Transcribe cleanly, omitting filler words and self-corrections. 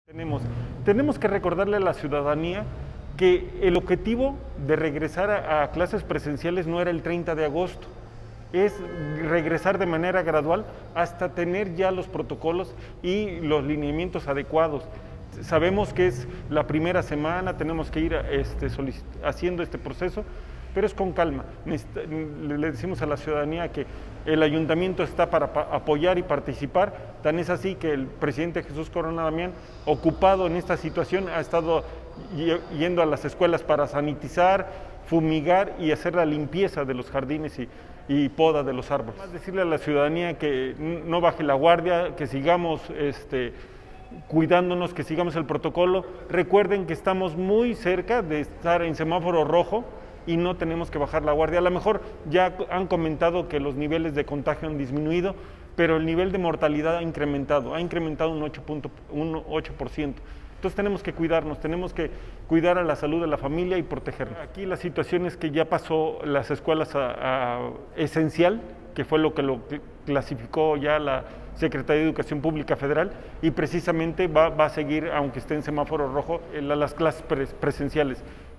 Tenemos que recordarle a la ciudadanía que el objetivo de regresar a clases presenciales no era el 30 de agosto, es regresar de manera gradual hasta tener ya los protocolos y los lineamientos adecuados. Sabemos que es la primera semana, tenemos que ir haciendo este proceso, pero es con calma. Le decimos a la ciudadanía que el ayuntamiento está para apoyar y participar, tan es así que el presidente Jesús Corona Damián, ocupado en esta situación, ha estado yendo a las escuelas para sanitizar, fumigar y hacer la limpieza de los jardines y poda de los árboles. Más decirle a la ciudadanía que no baje la guardia, que sigamos cuidándonos, que sigamos el protocolo. Recuerden que estamos muy cerca de estar en semáforo rojo y no tenemos que bajar la guardia. A lo mejor ya han comentado que los niveles de contagio han disminuido, pero el nivel de mortalidad ha incrementado un 8%. Entonces tenemos que cuidarnos, tenemos que cuidar a la salud de la familia y protegernos. Aquí la situación es que ya pasó las escuelas a esencial, que fue lo que lo clasificó ya la Secretaría de Educación Pública Federal, y precisamente va a seguir, aunque esté en semáforo rojo, las clases presenciales.